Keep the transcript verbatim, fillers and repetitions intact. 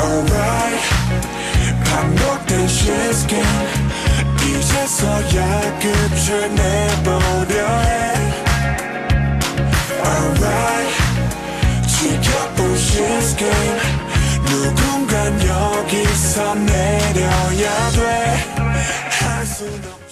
Alright 반복된 시스템 이제서야 끝을 내보려 해 Alright 지겨운 시스템 누군간 여기서 내려야 돼 할 순 없